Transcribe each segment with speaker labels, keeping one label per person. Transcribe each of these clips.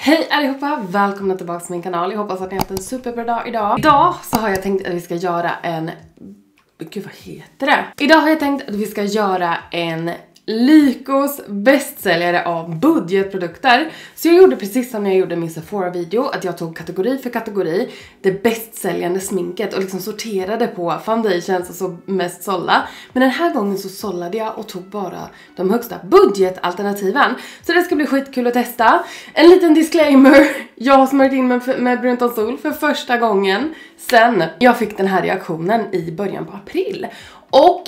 Speaker 1: Hej allihopa, välkomna tillbaka till min kanal. Jag hoppas att ni har haft en superbra dag idag. Idag så har jag tänkt att vi ska göra en... Gud, vad heter det? Idag har jag tänkt att vi ska göra en Lykos bästsäljare av budgetprodukter. Så jag gjorde precis som när jag gjorde min Sephora-video, att jag tog kategori för kategori det bästsäljande sminket och liksom sorterade på foundations och så mest sålla. Men den här gången så sållade jag och tog bara de högsta budgetalternativen. Så det ska bli skitkul att testa. En liten disclaimer, jag har smörjt in med brunt sol för första gången sen jag fick den här reaktionen i början på april. Och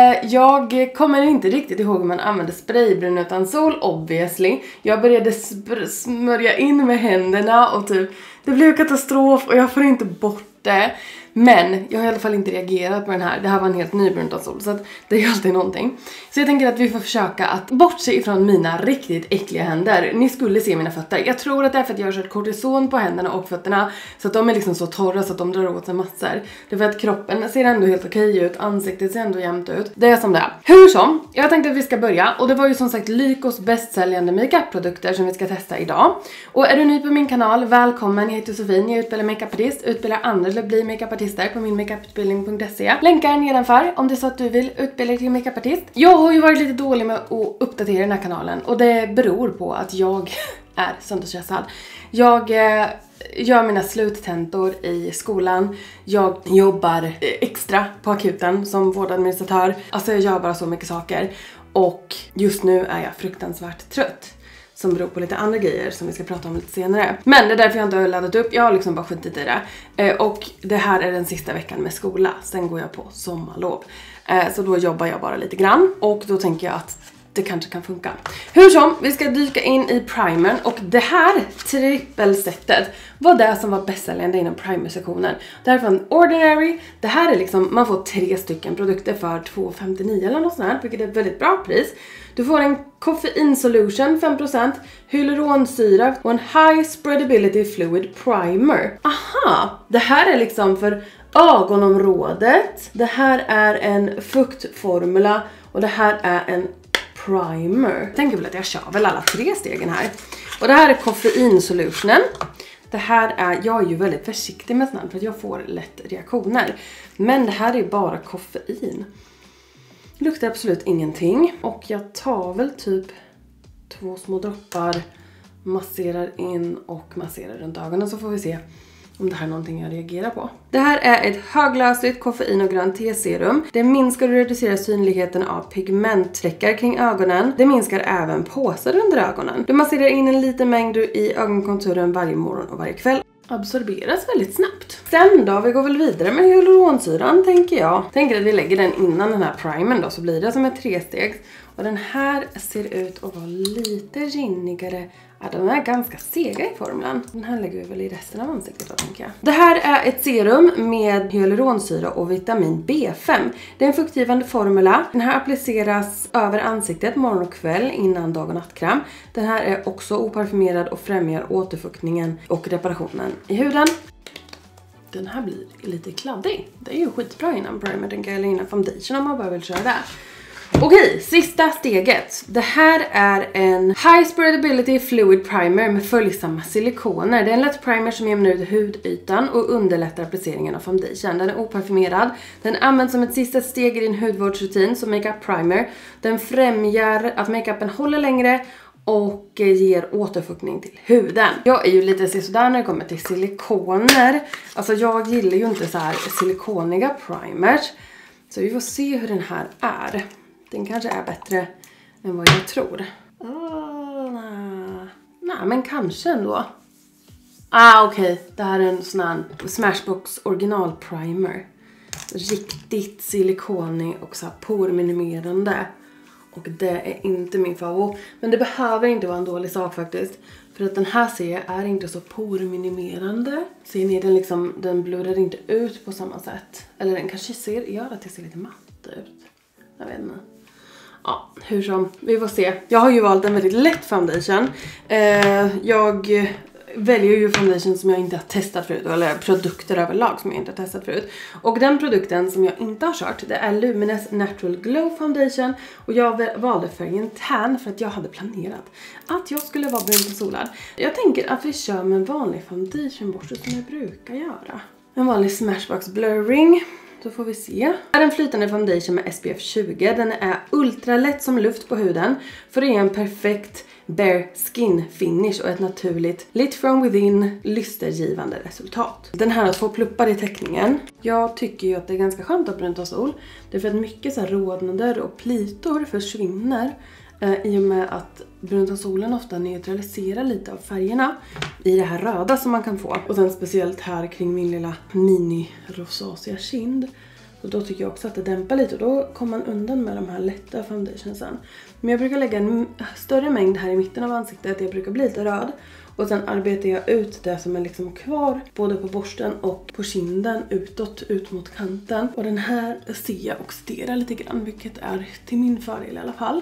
Speaker 1: jag kommer inte riktigt ihåg hur man använder spraybrun utan sol, obviously. Jag började smörja in med händerna och typ, det blev katastrof och jag får inte bort det. Men jag har i alla fall inte reagerat på den här. Det här var en helt ny brun utan sol, så att det är alltid någonting. Så jag tänker att vi får försöka att bortse ifrån mina riktigt äckliga händer. Ni skulle se mina fötter. Jag tror att det är för att jag har kört kortison på händerna och fötterna, så att de är liksom så torra så att de drar åt sig massor. Det är för att kroppen ser ändå helt okej ut, ansiktet ser ändå jämnt ut. Det är som det är. Hur som, jag tänkte att vi ska börja. Och det var ju som sagt Lykos bästsäljande makeup-produkter som vi ska testa idag. Och är du ny på min kanal, välkommen. Jag heter Sofie, jag utbildar makeupartist, utbildar andra till att bli makeupartister på min makeuputbildning.se. Länkar nedanför om det är så att du vill utbilda dig till makeupartist. Jag har ju varit lite dålig med att uppdatera den här kanalen och det beror på att jag är sönderstressad. Jag gör mina sluttentor i skolan. Jag jobbar extra på akuten som vårdadministratör. Alltså jag gör bara så mycket saker. Och just nu är jag fruktansvärt trött. Som beror på lite andra grejer som vi ska prata om lite senare. Men det är därför jag inte har laddat upp. Jag har liksom bara skitit i det. Och det här är den sista veckan med skola. Sen går jag på sommarlov. Så då jobbar jag bara lite grann. Och då tänker jag att det kanske kan funka. Hur som, vi ska dyka in i primern. Och det här trippelsättet var det som var bästsäljande inom primer-sektionen. Det här är från Ordinary. Det här är liksom, man får 3 stycken produkter för 2,59 eller något sånt här. Vilket är ett väldigt bra pris. Du får en koffein solution 5%, hyaluronsyra och en high spreadability fluid primer. Aha, det här är liksom för ögonområdet. Det här är en fuktformula och det här är en primer. Jag tänker väl att jag kör väl alla 3 stegen här. Och det här är koffein solutionen. Det här är, jag är ju väldigt försiktig med sånt för att jag får lätt reaktioner. Men det här är bara koffein. Luktar absolut ingenting. Och jag tar väl typ 2 små droppar, masserar in och masserar runt ögonen, så får vi se om det här är någonting jag reagerar på. Det här är ett höglösligt koffein och grönt te-serum. Det minskar och reducerar synligheten av pigmentfläckar kring ögonen. Det minskar även påsar under ögonen. Du masserar in en liten mängd i ögonkonturen varje morgon och varje kväll. Absorberas väldigt snabbt. Sen då, vi går väl vidare med hyaluronsyran tänker jag. Tänker att vi lägger den innan den här primern då, så blir det som ett 3-stegs. Och den här ser ut att vara lite rinnigare. Ja, de är ganska sega i formulan. Den här lägger vi väl i resten av ansiktet då, tänker jag. Det här är ett serum med hyaluronsyra och vitamin B5. Det är en fuktgivande formula. Den här appliceras över ansiktet morgon och kväll innan dag- och nattkräm. Den här är också oparfumerad och främjar återfuktningen och reparationen i huden. Den här blir lite kladdig. Det är ju skitbra innan primer, tänker jag, eller innan foundation om man bara vill köra det. Okej, sista steget. Det här är en high spreadability fluid primer med följsamma silikoner. Det är en lätt primer som jämnar ut hudytan och underlättar appliceringen av foundation. Den är oparfumerad. Den används som ett sista steg i din hudvårdsrutin som makeup primer. Den främjar att makeupen håller längre och ger återfuktning till huden. Jag är ju lite sådär när det kommer till silikoner. Alltså jag gillar ju inte så här silikoniga primers. Så vi får se hur den här är. Den kanske är bättre än vad jag tror. Nej, men kanske ändå. Okej. Det här är en sån här Smashbox original primer. Riktigt silikonig och så här porminimerande. Och det är inte min favorit. Men det behöver inte vara en dålig sak faktiskt. För att den här ser är inte så porminimerande. Ser ni, den liksom, den blurrar inte ut på samma sätt. Eller den kanske gör att det ser lite matt ut. Jag vet inte. Ja, hur som. Vi får se. Jag har ju valt en väldigt lätt foundation. Jag väljer ju foundation som jag inte har testat förut. Eller produkter överlag som jag inte har testat förut. Och den produkten som jag inte har kört, det är Lumines Natural Glow Foundation. Och jag valde färgen Tan för att jag hade planerat att jag skulle vara brunt och solad. Jag tänker att vi kör med en vanlig foundationborste som jag brukar göra. En vanlig Smashbox Blurring. Då får vi se. Det är en flytande foundation med SPF 20. Den är ultralätt som luft på huden. För det är en perfekt bare skin finish och ett naturligt lit from within lystergivande resultat. Den här har 2 pluppar i teckningen. Jag tycker ju att det är ganska skönt att brunt och sol. Det är för att mycket så här rodnader och plitor försvinner. I och med att brunta solen ofta neutraliserar lite av färgerna i det här röda som man kan få. Och sen speciellt här kring min lilla mini-rosacea kind. Och då tycker jag också att det dämpar lite och då kommer man undan med de här lätta foundationsen. Men jag brukar lägga en större mängd här i mitten av ansiktet. Jag brukar bli lite röd. Och sen arbetar jag ut det som är liksom kvar både på borsten och på kinden utåt, ut mot kanten. Och den här ser jag oxidera lite grann, vilket är till min fördel i alla fall.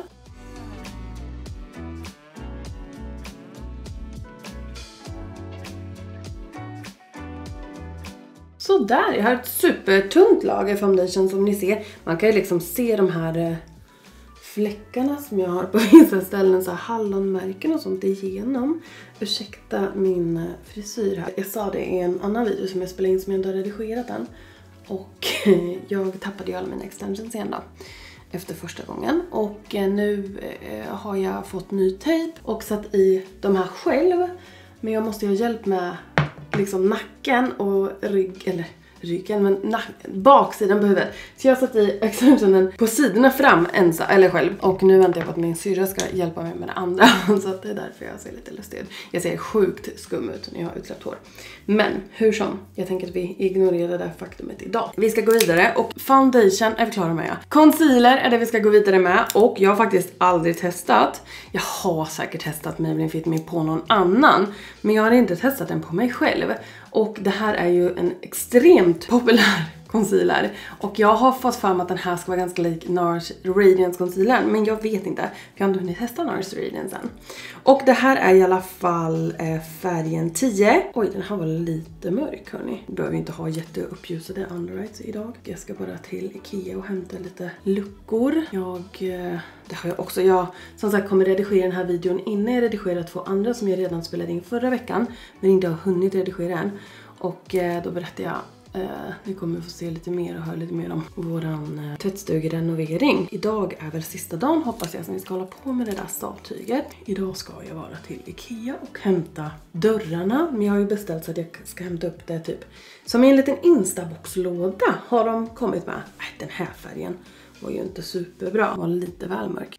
Speaker 1: Så där, jag har ett supertunt lager foundation som ni ser. Man kan ju liksom se de här fläckarna som jag har på vissa ställen, så här hallonmärken och sånt igenom. Ursäkta min frisyr här. Jag sa det i en annan video som jag spelade in som jag inte har redigerat än. Och jag tappade ju alla mina extensions igen då. Efter första gången. Och nu har jag fått ny tejp och satt i de här själv. Men jag måste ju ha hjälp med liksom nacken och ryggen, men baksidan på huvudet. Så jag satt i extensionen på sidorna fram ensam, eller själv. Och nu väntar jag på att min syrra ska hjälpa mig med det andra. Så att det är därför jag ser lite lustig ut. Jag ser sjukt skum ut när jag har utsläppt hår. Men hur som, jag tänker att vi ignorerar det faktumet idag. Vi ska gå vidare och foundation är vi klara med. Ja. Concealer är det vi ska gå vidare med. Och jag har faktiskt aldrig testat. Jag har säkert testat Maybelline Fit Me på någon annan. Men jag har inte testat den på mig själv. Och det här är ju en extremt populär concealer. Och jag har fått för mig att den här ska vara ganska lik NARS Radiance Concealer. Men jag vet inte. Jag har inte hunnit testa NARS Radiance än. Och det här är i alla fall färgen 10. Oj, den här var lite mörk, hörni. Du behöver inte ha jätteuppljusade undereyes idag. Jag ska bara till Ikea och hämta lite luckor. Det har jag också. Jag som sagt kommer redigera den här videon innan jag redigerar 2 andra som jag redan spelade in förra veckan. Men inte har hunnit redigera än. Och då berättar jag. Ni kommer få se lite mer och höra lite mer om våran tvättstugerenovering. Idag är väl sista dagen, hoppas jag, som vi ska hålla på med det där stavtyget. Idag ska jag vara till Ikea och hämta dörrarna. Men jag har ju beställt så att jag ska hämta upp det typ som i en liten instaboxlåda har de kommit med. Den här färgen var ju inte superbra, den var lite väl mörk.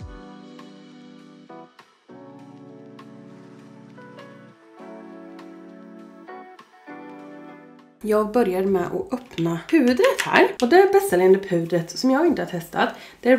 Speaker 1: Jag börjar med att öppna pudret här. Och det bästsäljande pudret som jag inte har testat, det är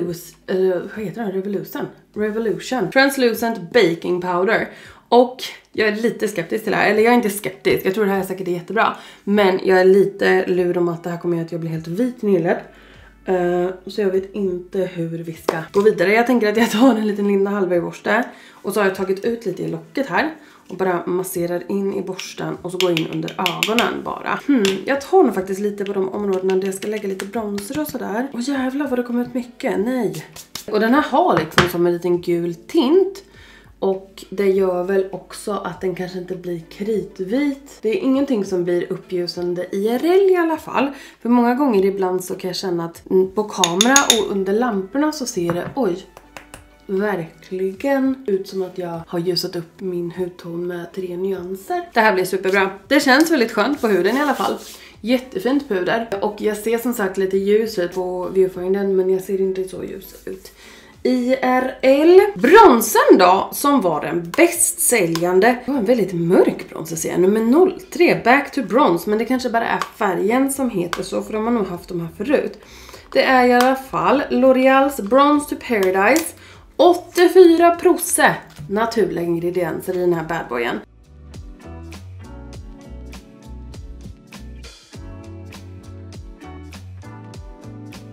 Speaker 1: Revolution Translucent Baking Powder. Och jag är lite skeptisk till det här. Eller jag är inte skeptisk, jag tror det här är säkert jättebra. Men jag är lite lur om att det här kommer att jag blir helt vit i nyllet. Så jag vet inte hur vi ska gå vidare. Jag tänker att jag tar en liten Linda Hallberg-borste. Och så har jag tagit ut lite i locket här. Och bara masserar in i borsten. Och så går in under ögonen bara. Jag tar nog faktiskt lite på de områdena där jag ska lägga lite bronzer och sådär. Åh jävlar vad det kommer ut mycket. Nej. Och den här har liksom som en liten gul tint. Och det gör väl också att den kanske inte blir kritvit. Det är ingenting som blir uppljusande IRL i alla fall. För många gånger ibland så kan jag känna att på kamera och under lamporna så ser det, oj, verkligen ut som att jag har ljusat upp min hudton med 3 nyanser. Det här blir superbra. Det känns väldigt skönt på huden i alla fall. Jättefint puder. Och jag ser som sagt lite ljus ut på viewfindern, men jag ser inte så ljus ut IRL. Bronsen då, som var den bäst säljande. Det var en väldigt mörk bronser ser jag. Nummer 03, Back to Bronze. Men det kanske bara är färgen som heter så, för de har nog haft de här förut. Det är i alla fall L'Oreals Bronze to Paradise. 84% naturliga ingredienser i den här badboyen.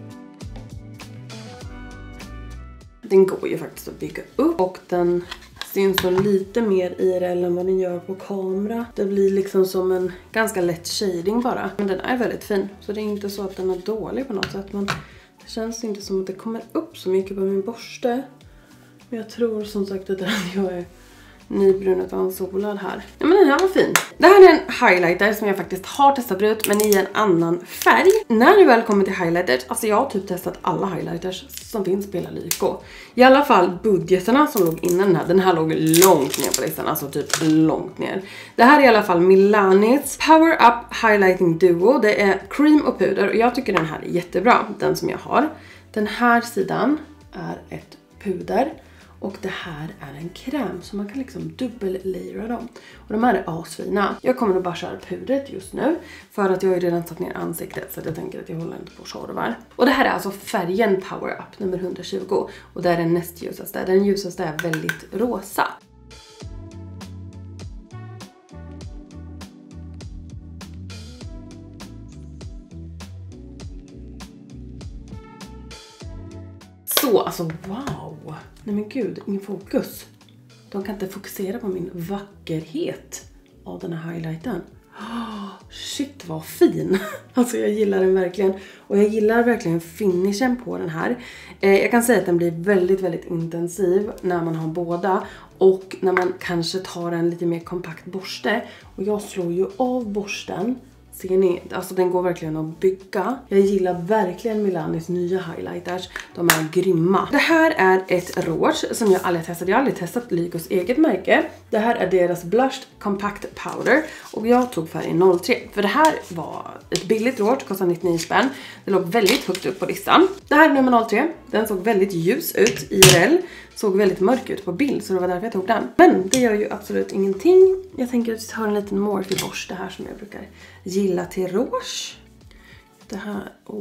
Speaker 1: Den går ju faktiskt att bygga upp och den syns så lite mer IRL än vad den gör på kamera. Det blir liksom som en ganska lätt shading bara. Men den är väldigt fin. Så det är inte så att den är dålig på något sätt. Men det känns inte som att det kommer upp så mycket på min borste. Men jag tror som sagt att jag är nybrunet och ansolad här. Ja, men den här var fin. Det här är en highlighter som jag faktiskt har testat ut, men i en annan färg. När det väl kommer till highlighters, alltså jag har typ testat alla highlighters som finns på hela Lyko. I alla fall budgeterna som låg innan den här låg långt ner på listan, alltså typ långt ner. Det här är i alla fall Milanis Power Up Highlighting Duo. Det är cream och puder och jag tycker den här är jättebra, den som jag har. Den här sidan är ett puder. Och det här är en kräm så man kan liksom dubbellayera dem. Och de här är asfina. Jag kommer nog bara köra pudret just nu. För att jag har ju redan satt ner ansiktet så att jag tänker att jag håller inte på tjorvar. Och det här är alltså färgen Power Up nummer 120. Och det är den näst ljusaste. Den ljusaste är väldigt rosa. Så, alltså wow. Nej men gud, ingen fokus. De kan inte fokusera på min vackerhet av den här highlighten. Shit vad fin. Alltså jag gillar den verkligen. Och jag gillar verkligen finishen på den här. Jag kan säga att den blir väldigt, väldigt intensiv när man har båda. Och när man kanske tar en lite mer kompakt borste. Och jag slår ju av borsten. Ser ni? Alltså den går verkligen att bygga. Jag gillar verkligen Milanis nya highlighters. De är grymma. Det här är ett rouge som jag aldrig testat. Jag har aldrig testat Lykos eget märke. Det här är deras Blushed Compact Powder. Och jag tog färgen 03. För det här var ett billigt rouge. Kostade 99 spänn. Det låg väldigt högt upp på listan. Det här är nummer 03. Den såg väldigt ljus ut IRL. Såg väldigt mörk ut på bild, så det var därför jag tog den. Men det gör ju absolut ingenting. Jag tänker att jag har en liten Morphe borste här som jag brukar gilla till rouge. Det här,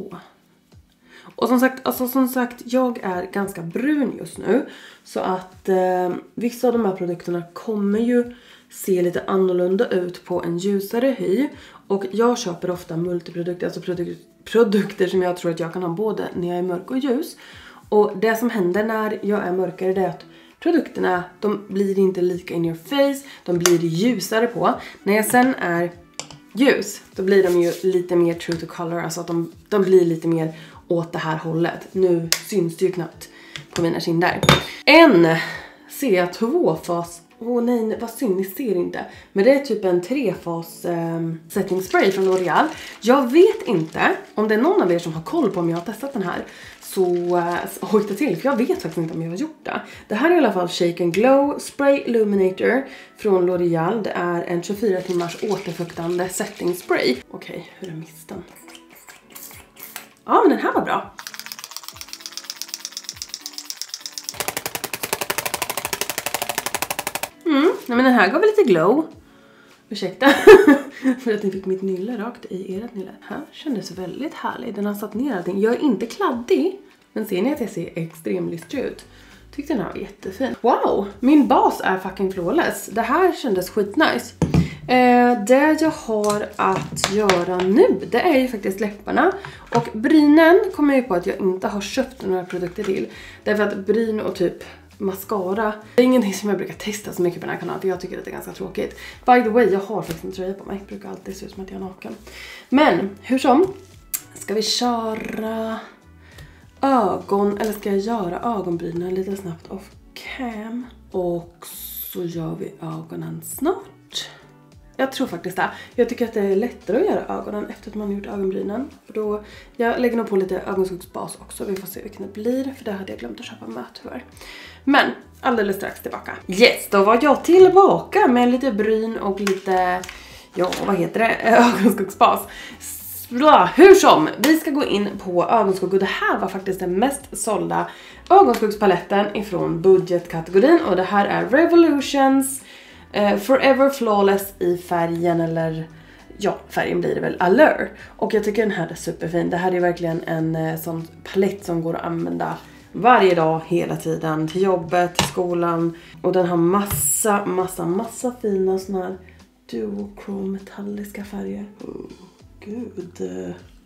Speaker 1: Och som sagt, jag är ganska brun just nu. Så att vissa av de här produkterna kommer ju se lite annorlunda ut på en ljusare hy. Och jag köper ofta multiprodukter, alltså produkter som jag tror att jag kan ha både när jag är mörk och ljus. Och det som händer när jag är mörkare, det är att produkterna, de blir inte lika in your face. De blir ljusare på. När jag sen är ljus, då blir de ju lite mer true to color. Alltså att de blir lite mer åt det här hållet. Nu syns det ju knappt på mina kinder. En C2-fas. Nej, vad synd, ni ser inte. Men det är typ en 3-fas setting spray från L'Oreal. Jag vet inte om det är någon av er som har koll på om jag har testat den här. Så hojta till, för jag vet faktiskt inte om jag har gjort det. Det här är i alla fall Shake and Glow Spray Illuminator från L'Oreal. Det är en 24 timmars återfuktande setting spray. Okej, hur är misten? Ja, men den här var bra. Nej, men den här gav lite glow. Ursäkta. För att ni fick mitt nylle rakt i ert nylle. Här kändes väldigt härlig. Den har satt ner allting. Jag är inte kladdig. Men ser ni att jag ser extremt lystrig ut? Tyckte den här var jättefin. Wow! Min bas är fucking flawless. Det här kändes skitnice. Det jag har att göra nu, det är ju faktiskt läpparna. Och brynen kommer jag på att jag inte har köpt några produkter till. Därför att bryn och typ mascara, det är ingenting som jag brukar testa så mycket på den här kanalen, för jag tycker att det är ganska tråkigt. By the way, jag har faktiskt en tröja på mig. Det brukar alltid se ut som att jag är naken. Men hur som, ska vi köra ögon, eller ska jag göra ögonbrynen lite snabbt off cam? Och så gör vi ögonen snart. Jag tror faktiskt det. Jag tycker att det är lättare att göra ögonen efter att man har gjort ögonbrynen. För då, jag lägger nog på lite ögonskuggsbas också. Vi får se vilken det blir. För det hade jag glömt att köpa med tyvärr. Men alldeles strax tillbaka. Yes, då var jag tillbaka med lite bryn och lite, ja vad heter det, ögonskuggsbas. Hur som, vi ska gå in på ögonskugg. Och det här var faktiskt den mest sålda ögonskuggspaletten ifrån budgetkategorin. Och det här är Revolutions Forever Flawless i färgen, eller ja, färgen blir det väl, Allure. Och jag tycker den här är superfin. Det här är verkligen en sån palett som går att använda varje dag, hela tiden. Till jobbet, till skolan. Och den har massa fina såna här duochrome metalliska färger. Oh, gud.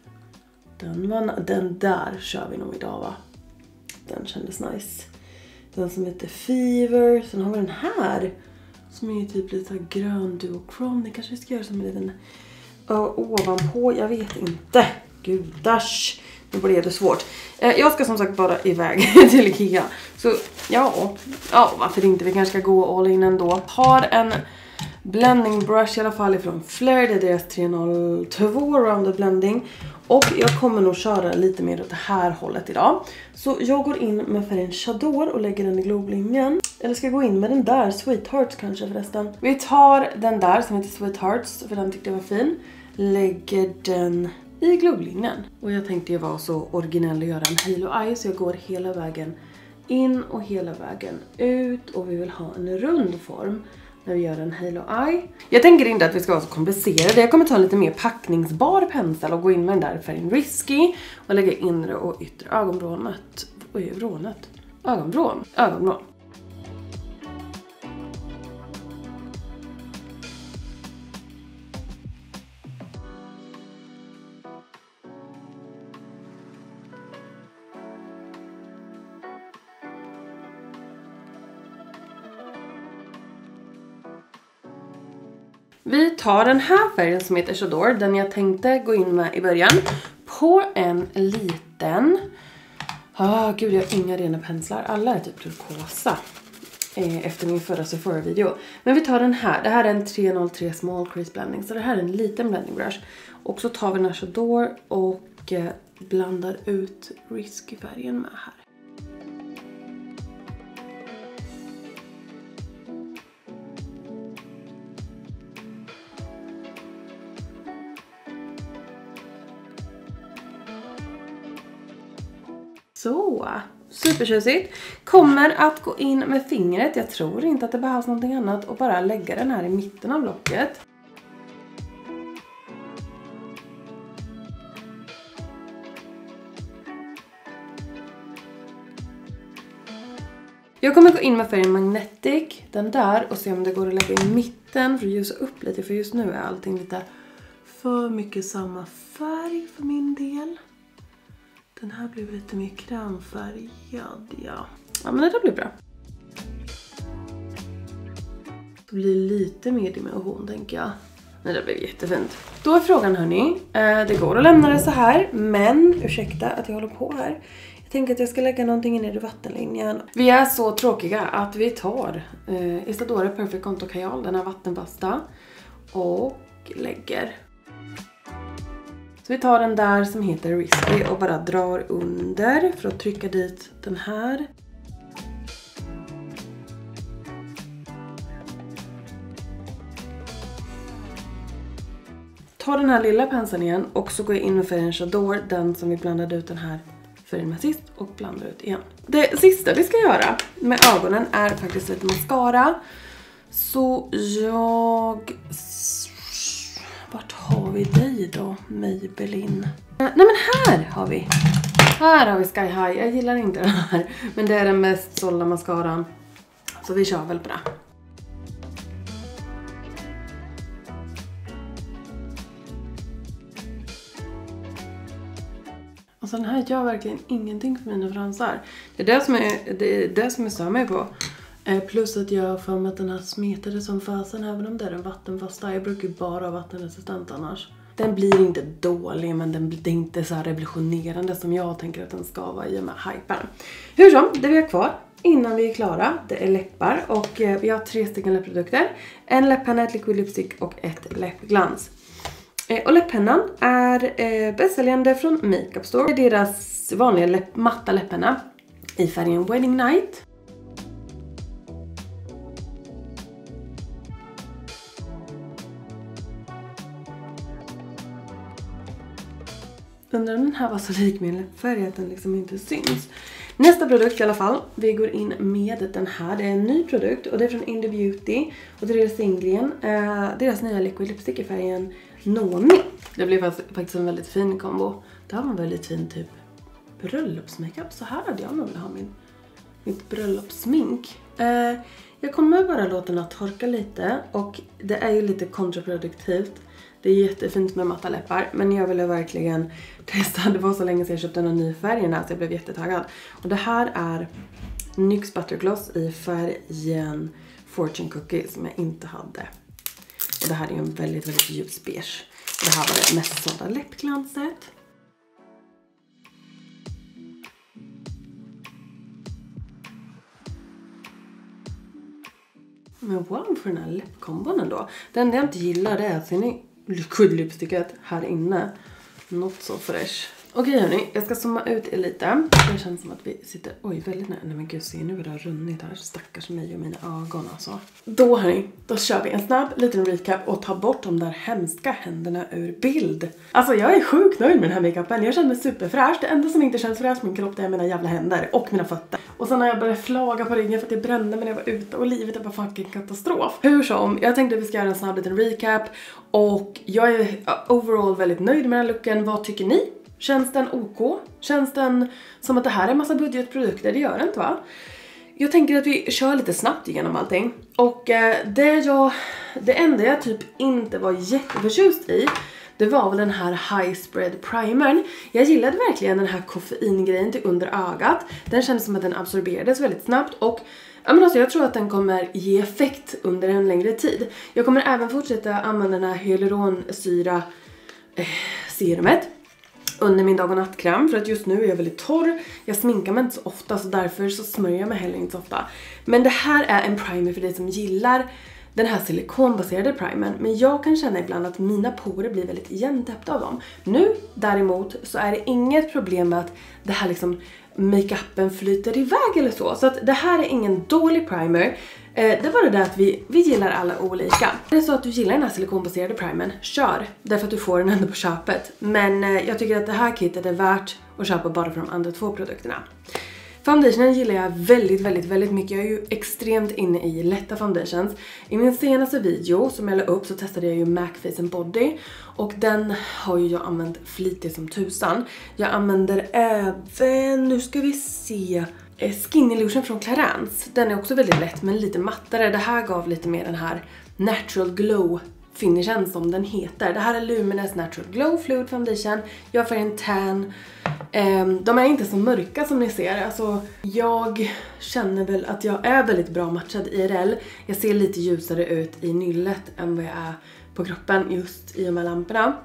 Speaker 1: Den där kör vi nog idag, va? Den kändes nice. Den som heter Fever. Sen har vi den här. Som är typ lite så grön duochrome. Det kanske vi ska göra som en liten ovanpå. Jag vet inte. Gudars. Nu blir det svårt. Jag ska som sagt bara iväg till Ikea. Så ja, varför inte? Vi kanske ska gå all in ändå. Har en blending brush i alla fall ifrån Flair. Det är deras 302 rounded blending. Och jag kommer nog köra lite mer åt det här hållet idag. Så jag går in med färgen Chador och lägger den i globlinjen. Eller ska jag gå in med den där, Sweethearts kanske förresten. Vi tar den där som heter Sweethearts för den tyckte jag var fin. Lägger den i globlinjen. Och jag tänkte ju vara så originell och göra en halo eye. Så jag går hela vägen in och hela vägen ut. Och vi vill ha en rund form när vi gör en halo eye. Jag tänker inte att vi ska vara så komplicerade. Jag kommer ta en lite mer packningsbar pensel och gå in med den där färgen Risky. Och lägga inre och yttre ögonbrånet. Ögonvrån. Vi tar den här färgen som heter Chador, den jag tänkte gå in med i början, på en liten... Gud, jag har inga rena penslar. Alla är typ turkosa efter min förra Sephora-video. Men vi tar den här. Det här är en 303 Small Crease Blending. Så det här är en liten blending brush. Och så tar vi den här Chador och blandar ut Risky-färgen med här. Så, supertjusigt. Kommer att gå in med fingret. Jag tror inte att det behövs någonting annat. Och bara lägga den här i mitten av blocket. Jag kommer gå in med färgen Magnetic. Den där. Och se om det går att lägga i mitten. För att ljusa upp lite. För just nu är allting lite för mycket samma färg för min del. Den här blev lite mer krämfärgad, ja. Ja, men det där blir bra. Det blir lite mer dimension, tänker jag. Men det blir jättefint. Då är frågan, hörni. Det går att lämna det så här. Men, ursäkta att jag håller på här. Jag tänker att jag ska lägga någonting in i vattenlinjen. Vi är så tråkiga att vi tar Isadora Perfect Contour Kajal, den här vattenpasta. Och lägger... Så vi tar den där som heter Risky och bara drar under för att trycka dit den här. Ta den här lilla penseln igen och så går jag in med färgen Chador, den som vi blandade ut den här färgen med sist, och blandar ut igen. Det sista vi ska göra med ögonen är faktiskt lite mascara. Så jag... Vart har vi dig då, Maybelline? Nej, men här har vi. Här har vi Sky High. Jag gillar inte den här. Men det är den mest sålda mascaran. Så vi kör väl på det. Alltså den här gör verkligen ingenting för mina fransar. Det är det som jag stör mig på. Plus att jag får med att den här smetade som fasen, även om det är en vattenfasta. Jag brukar ju bara ha vattenresistent annars. Den blir inte dålig, men den blir inte så här revolutionerande som jag tänker att den ska vara i och med hypen. Hur som, det vi har kvar innan vi är klara, det är läppar. Och vi har 3 stycken läppprodukter. En läpppenna, ett liquid lipstick och ett läppglans. Och läpppennan är bästsäljande från Makeup Store. Det är deras vanliga matta läppenna i färgen Wedding Night. Undrar om den här var så lik min läppfärg att den liksom inte syns. Nästa produkt i alla fall. Vi går in med den här. Det är en ny produkt och det är från Indie Beauty. Och det är deras ingren. Deras nya liquid lipstick i färgen Noni. Det blev faktiskt en väldigt fin kombo. Det här var en väldigt fin typ bröllopsmakeup. Så här hade jag nog velat ha mitt bröllopssmink. Jag kommer bara låta den torka lite. Och det är ju lite kontraproduktivt. Det är jättefint med matta läppar. Men jag ville verkligen testa. Det var så länge sedan jag köpte en ny färg här, så jag blev jättetaggad. Och det här är NYX Buttergloss i färgen Fortune Cookie som jag inte hade. Och det här är ju en väldigt, väldigt ljus beige. Det här var det mest sådana läppglanset. Men wow, för den här läppkombon ändå. Det enda jag inte gillar det är att ser ni liquid-lipsticket här inne. Not so fresh. Okej hörni, jag ska zooma ut er lite. Det känns som att vi sitter, oj väldigt nära. Nej men gud, ser ni hur det har runnit här? Stackars mig och mina ögon alltså. Då hörni, då kör vi en snabb liten recap och tar bort de där hemska händerna ur bild. Alltså jag är sjukt nöjd med den här makeupen. Jag känner mig superfräsch. Det enda som inte känns fräsch på min kropp det är mina jävla händer och mina fötter. Och sen har jag börjat flaga på ryggen för att det brände mig när jag var ute och livet är bara fucking katastrof. Hur som, jag tänkte att vi ska göra en snabb liten recap och jag är overall väldigt nöjd med den här looken. Vad tycker ni? Känns den OK? Känns den som att det här är en massa budgetprodukter? Det gör det inte va? Jag tänker att vi kör lite snabbt igenom allting. Och det enda jag typ inte var jätteförtjust i, det var väl den här High Spread Primern. Jag gillade verkligen den här koffeingrejen till under ögat. Den kändes som att den absorberades väldigt snabbt och jag tror att den kommer ge effekt under en längre tid. Jag kommer även fortsätta använda den här hyaluronsyra serumet under min dag- och nattkräm för att just nu är jag väldigt torr. Jag sminkar mig inte så ofta så därför så smörjer jag mig heller inte så ofta. Men det här är en primer för dig som gillar den här silikonbaserade primern. Men jag kan känna ibland att mina porer blir väldigt igentäppta av dem. Nu däremot så är det inget problem med att det här liksom makeupen flyter iväg eller så. Så att det här är ingen dålig primer. Det var det där att vi gillar alla olika. Det är så att du gillar den här silikonbaserade primern, kör. Därför att du får den ändå på köpet. Men jag tycker att det här kittet är värt att köpa bara för de andra två produkterna. Foundationen gillar jag väldigt, väldigt, väldigt mycket. Jag är ju extremt inne i lätta foundations. I min senaste video som jag la upp så testade jag ju MAC Face and Body. Och den har ju jag använt flitigt som tusan. Jag använder även, nu ska vi se, Skin Illusion från Clarins. Den är också väldigt lätt men lite mattare. Det här gav lite mer den här Natural Glow finishen som den heter. Det här är Luminous Natural Glow Fluid Foundation. Jag har färgen tan. De är inte så mörka som ni ser. Alltså, jag känner väl att jag är väldigt bra matchad IRL. Jag ser lite ljusare ut i nyllet än vad jag är på kroppen just i de här lamporna.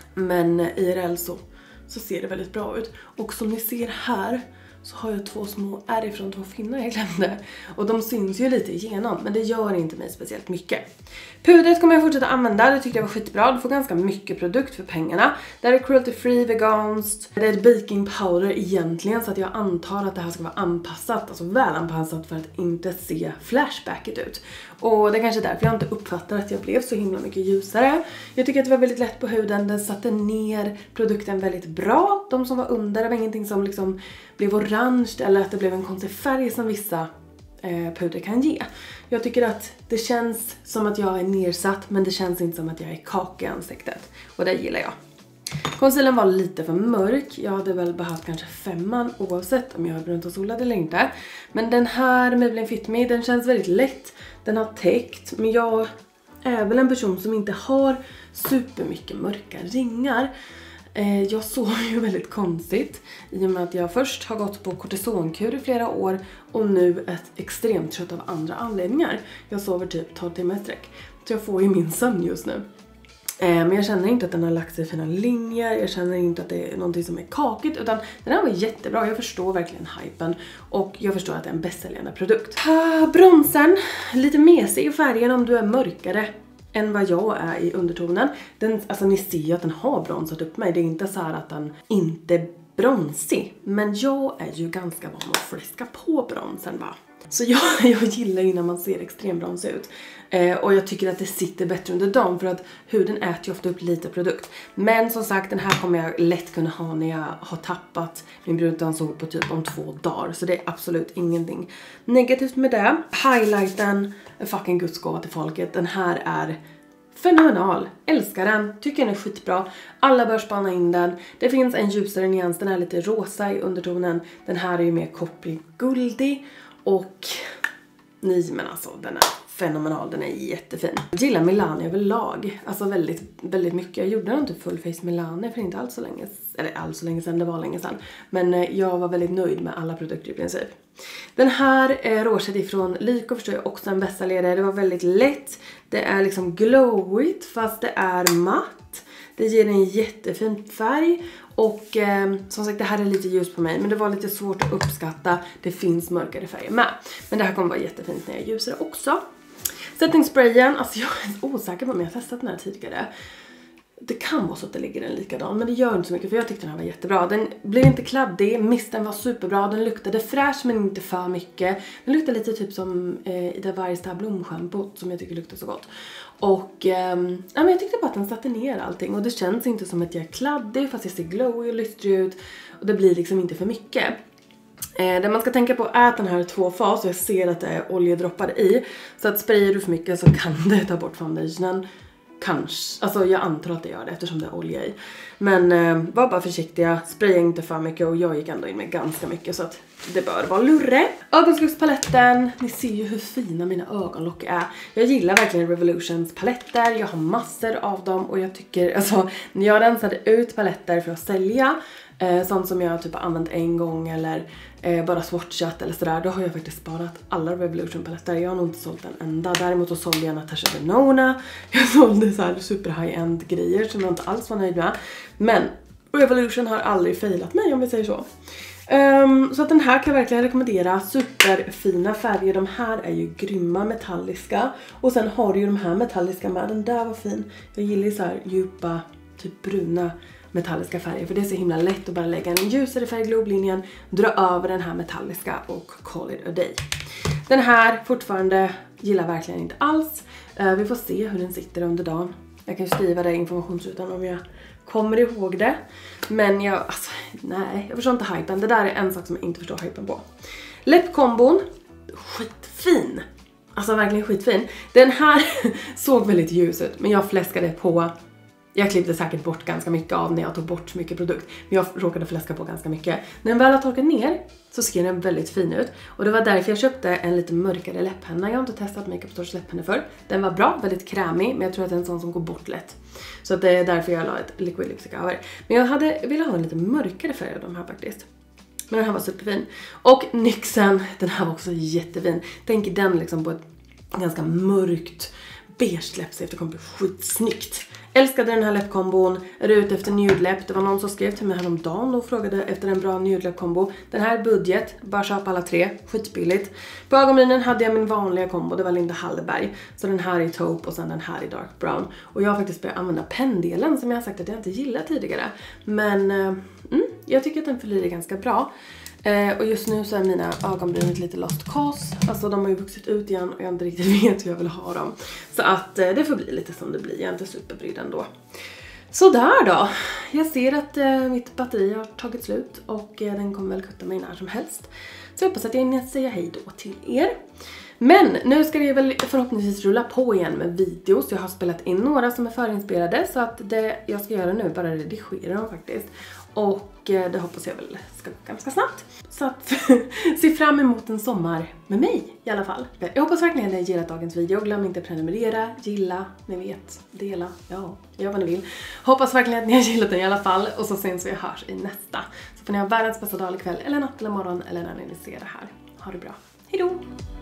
Speaker 1: Men IRL så ser det väldigt bra ut. Och som ni ser här så har jag två små ärr från två finnar jag glömde. Och de syns ju lite igenom, men det gör inte mig speciellt mycket. Pudret kommer jag fortsätta använda, det tyckte jag var skitbra. Du får ganska mycket produkt för pengarna. Det är cruelty free, veganskt. Det är ett baking powder egentligen, så att jag antar att det här ska vara anpassat, alltså väl anpassat för att inte se flashbacket ut. Och det är kanske därför jag inte uppfattar att jag blev så himla mycket ljusare. Jag tycker att det var väldigt lätt på huden, den satte ner produkten väldigt bra. De som var under, det var ingenting som liksom blev orange eller att det blev en konstig färg som vissa puder kan ge. Jag tycker att det känns som att jag är nedsatt, men det känns inte som att jag är kak i ansiktet. Och det gillar jag. Concealern var lite för mörk. Jag hade väl behövt kanske 5 oavsett om jag har brunt och solad eller inte. Men den här Maybelline Fit Me, den känns väldigt lätt. Den har täckt, men jag är väl en person som inte har supermycket mörka ringar. Jag sover ju väldigt konstigt i och med att jag först har gått på kortisonkur i flera år och nu är extremt trött av andra anledningar. Jag sover typ 12 timmar i sträck, så jag får ju min sömn just nu. Men jag känner inte att den har lagt sig i fina linjer, jag känner inte att det är någonting som är kakigt, utan den här var jättebra. Jag förstår verkligen hypen och jag förstår att det är en bästsäljande produkt. Bronsen, lite mesig i färgen om du är mörkare än vad jag är i undertonen. Alltså ni ser ju att den har bronsat upp mig. Det är inte så här att den inte är bronsig. Men jag är ju ganska van att fläska på bronsen va. Så jag gillar ju när man ser extremt bronsig ut. Och jag tycker att det sitter bättre under dagen för att huden äter ju ofta upp lite produkt. Men som sagt, den här kommer jag lätt kunna ha när jag har tappat min brundansåg på typ om 2 dagar. Så det är absolut ingenting negativt med det. Highlighten är fucking gudsgåva till folket. Den här är fenomenal. Älskar den. Tycker den är skitbra. Alla bör spana in den. Det finns en ljusare nyans. Den är lite rosa i undertonen. Den här är ju mer kopprig guldig. Och nej men alltså den är fenomenal, den är jättefin. Jag gillar Milani överlag, alltså väldigt mycket. Jag gjorde nog inte full face Milani för inte alls så länge, eller alls så länge sedan, det var länge sedan. Men jag var väldigt nöjd med alla produkter i princip. Den här råset ifrån Lyko förstår jag också en bästsäljare. Det var väldigt lätt, det är liksom glowigt fast det är matt. Det ger en jättefin färg och som sagt det här är lite ljus på mig men det var lite svårt att uppskatta. Det finns mörkare färger med. Men det här kommer vara jättefint när jag ljusar också. Setting sprayen, alltså jag är osäker på om jag har testat den här tidigare. Det kan vara så att det ligger en likadan men det gör inte så mycket för jag tyckte den här var jättebra. Den blev inte kladdig, misten var superbra, den luktade fräsch men inte för mycket. Den luktade lite typ som Ida Wargs blomschampot som jag tycker luktar så gott. Och men jag tyckte bara att den satte ner allting och det känns inte som att jag är kladdig fast jag ser glowy och lystrig ut och det blir liksom inte för mycket. Det man ska tänka på är att den här är 2-fas och jag ser att det är oljedroppar i. Så att sprayar du för mycket så kan det ta bort foundationen. Kanske, alltså jag antar att det gör det eftersom det är olja i. Men var bara försiktiga, spraya inte för mycket och jag gick ändå in med ganska mycket så att det bör vara lurre. Ögonsluckspaletten, ni ser ju hur fina mina ögonlock är. Jag gillar verkligen Revolutions paletter, jag har massor av dem och jag tycker, alltså när jag rensade ut paletter för att sälja, sånt som jag typ har använt en gång eller bara swatchat eller sådär, då har jag faktiskt sparat alla Revolution paletter. Jag har nog inte sålt en enda. Däremot så sålde jag Natasha Denona. Jag sålde så här super high-end grejer som jag inte alls var nöjd med. Men Revolution har aldrig failat mig om vi säger så. Så att den här kan jag verkligen rekommendera. Superfina färger. De här är ju grymma metalliska. Och sen har du ju de här metalliska med. Den där var fin. Jag gillar ju så här djupa, typ bruna metalliska färger. För det är så himla lätt att bara lägga en ljusare färg i globlinjen. Dra över den här metalliska och call it a day. Den här fortfarande gillar verkligen inte alls. Vi får se hur den sitter under dagen. Jag kan ju skriva det i informationsrutan om jag kommer ihåg det. Men nej, jag förstår inte hypen. Det där är en sak som jag inte förstår hypen på. Läppkombon, skitfin. Alltså verkligen skitfin. Den här såg väldigt ljus ut, men jag fläskade på. Jag klippte säkert bort ganska mycket av när jag tog bort så mycket produkt. Men jag råkade fläska på ganska mycket. När den väl har torkat ner så ser den väldigt fin ut. Och det var därför jag köpte en lite mörkare läpppenna. Jag har inte testat Makeup Stores läpppenna förr. Den var bra, väldigt krämig. Men jag tror att det är en sån som går bort lätt. Så det är därför jag la ett liquid lipstick över. Men jag hade velat ha en lite mörkare färg av de här faktiskt. Men den här var superfin. Och NYXen, den här var också jättefin. Tänker den liksom på ett ganska mörkt beige läppstift. Det kommer bli skitsnyggt. Älskade den här läppkombon. Är ute efter nude-läpp. Det var någon som skrev till mig häromdagen och frågade efter en bra nude-läpp-kombo. Den här är budget. Bara köpa alla 3. Skitbilligt. På ögonbrynen hade jag min vanliga kombo. Det var Linda Hallberg. Så den här är taupe och sen den här är dark brown. Och jag har faktiskt börjat använda pendelen som jag har sagt att jag inte gillar tidigare. Men jag tycker att den fyller i ganska bra. Och just nu så är mina ögonbryn lite lost cause. Alltså de har ju vuxit ut igen och jag inte riktigt vet hur jag vill ha dem. Så att det får bli lite som det blir. Jag är inte superbrydd ändå. Så där då. Jag ser att mitt batteri har tagit slut. Och den kommer väl kutta mig när som helst. Så jag hoppas att jag hinner säga hej då till er. Men nu ska det väl förhoppningsvis rulla på igen med videos. Jag har spelat in några som är förinspelade. Så att det jag ska göra nu är bara redigera dem faktiskt. Och det hoppas jag väl ska gå ganska snabbt. Så att se fram emot en sommar med mig i alla fall. Jag hoppas verkligen att ni har gillat dagens video. Glöm inte att prenumerera, gilla, ni vet, dela. Ja, gör vad ni vill. Hoppas verkligen att ni har gillat den i alla fall. Och så syns vi och hörs i nästa. Så får ni ha världens bästa dag eller kväll eller natt eller morgon eller när ni ser det här. Ha det bra. Hej då!